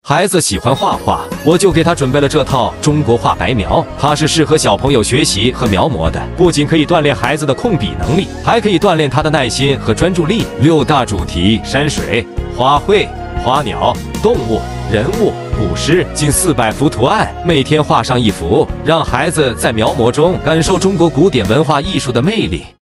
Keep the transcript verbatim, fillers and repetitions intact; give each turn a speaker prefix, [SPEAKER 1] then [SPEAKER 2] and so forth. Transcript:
[SPEAKER 1] 孩子喜欢画画，我就给他准备了这套中国画白描，它是适合小朋友学习和描摹的，不仅可以锻炼孩子的控笔能力，还可以锻炼他的耐心和专注力。六大主题：山水、花卉、花鸟、动物、人物、古诗，近四百幅图案，每天画上一幅，让孩子在描摹中感受中国古典文化艺术的魅力。